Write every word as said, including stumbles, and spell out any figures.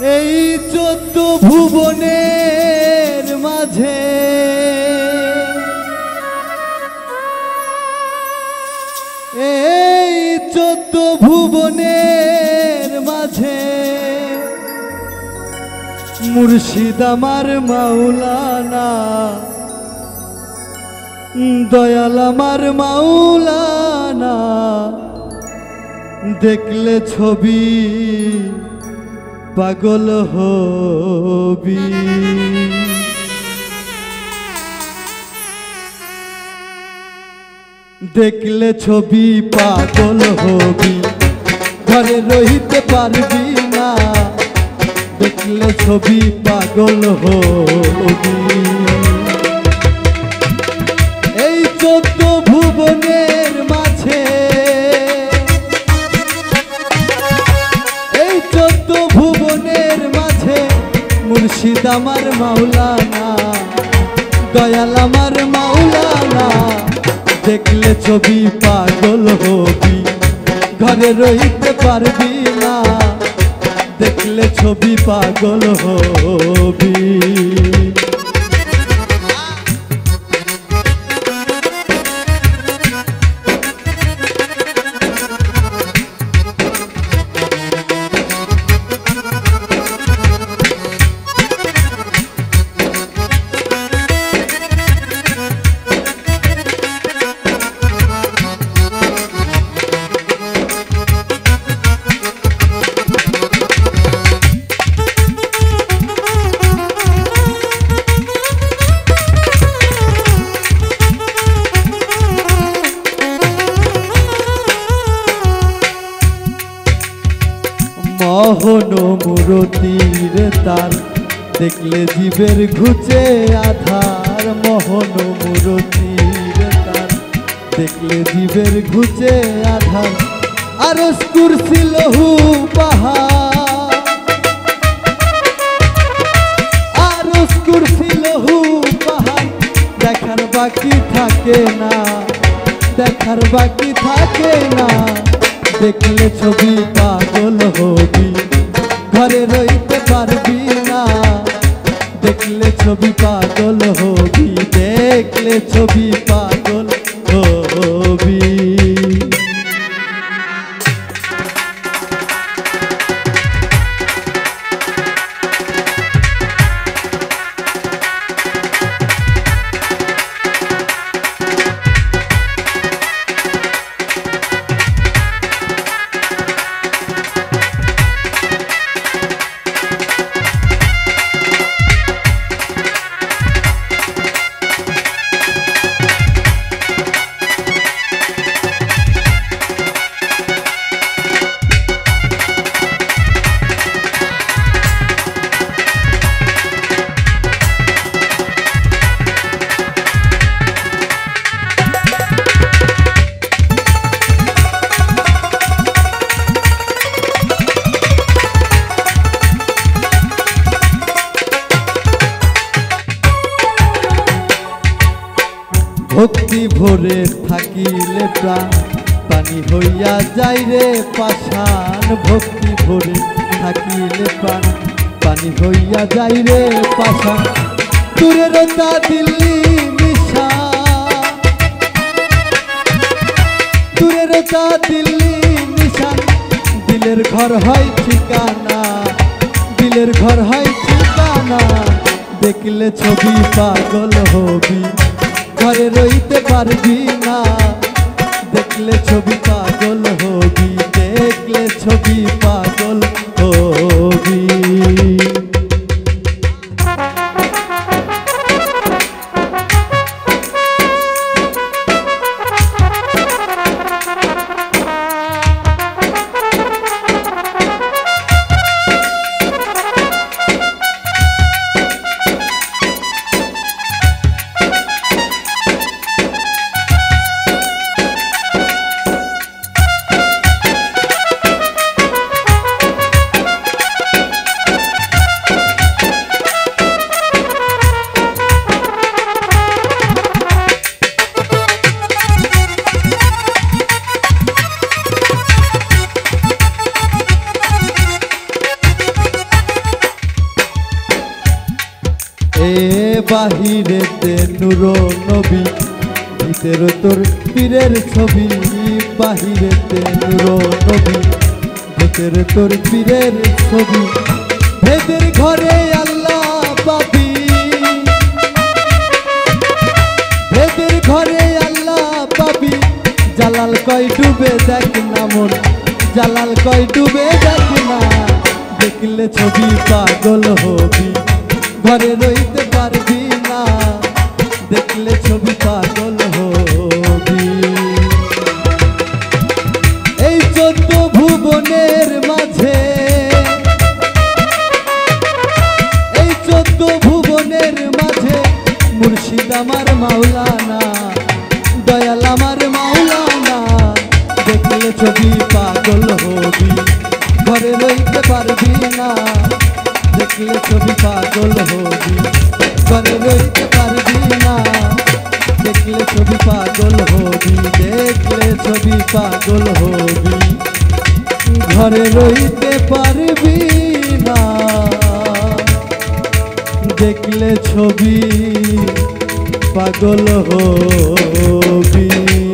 এই চোদ্দ ভুবনের মাঝে এই চোদ্দ ভুবনের মাঝে মুর্শিদ আমার মাওলানা, দয়াল আমার মাওলানা। দেখলে ছবি পাগল হবি, দেখলে ছবি পাগল হবি, ঘরে রহিতে পারবি না। দেখলে ছবি পাগল হবি। এই চোদ্দ ভুবনের মাঝে এই চোদ্দ ভুবনের মাঝে মুর্শিদ আমার মাওলানা, দয়াল আমার মাওলানা। দেখলে ছবি পাগল হবি, ঘরে রইতে পারবি না। দেখলে ছবি পাগল হবি। মোহন মূরতির তার দেখলে জীবের ঘুচে আধার। মোহন মূরতির তার দেখলে জীবের ঘুচে আধার। আরশ কুরসি লহু পাহাড়, আরশ কুরসি লহু পাহাড়। দেখার বাকি থাকে না, দেখার বাকি থাকে না। দেখলে ছবি পাগল হবি, ঘরে রইতে পারবি না। দেখলে ছবি পাগল হবি, দেখলে ছবি পাগল হবি। ভক্তি ভরে থাকিলে প্রাণ পানি হইয়া যায় রে পাষাণ। ভক্তি ভরে থাকিলে প্রাণ পানি হইয়া যায় রে পাষাণ। দূরের তা দিল্লি নিশা, দূরের তা দিল্লি নিশান। দিলের ঘর হয় ঠিকানা, দিলের ঘর হয় ঠিকানা। দেখলে ছবি পাগল হবি, ঘরে রইতে পারবি না। দেখলে ছবি পাগল হবি, দেখলে ছবি পাগল হবি। এ বাহিরেতে নূর নবী ভিতরে তোর পীরের ছবি বাহিরেতে নূর নবী ভিতরে তোর পীরের ছবি ভেদের ঘরে আল্লাহ পাবি ভেদের ঘরে আল্লাহ পাবি জালাল কয় ডুবে দেখ না মন জালাল কয় ডুবে দেখ না দেখলে ছবি পাগল হবি ঘরে রইতে পারবি না দেখলে ছবি পাগল হবি এই চোদ্দ ভুবনের মাঝে এই চোদ্দ ভুবনের মাঝে মুর্শিদ আমার মাওলানা দয়াল আমার মাওলানা দেখলে ছবি পাগল হবি ঘরে রইতে পারবি না দেখলে ছবি পাগল হবি ঘরে রইতে পারবি না দেখলে ছবি পাগল হবি দেখলে ছবি পাগল হবি ঘরে রইতে পারবি না দেখলে ছবি পাগল হবি।